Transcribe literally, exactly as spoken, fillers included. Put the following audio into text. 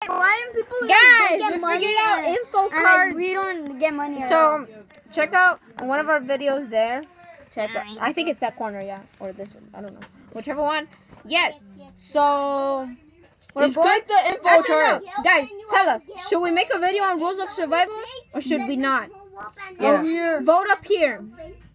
why do people like, Guys, get we money figured out and, info and, cards. like, we don't get money. So check out one of our videos there. Check out. I think it's that corner, yeah, or this one. I don't know. Whichever one. Yes. So. Let's click the info Actually, chart. no. Guys, tell us. Should we make a video on rules of survival or should we not? Yeah. Vote up here.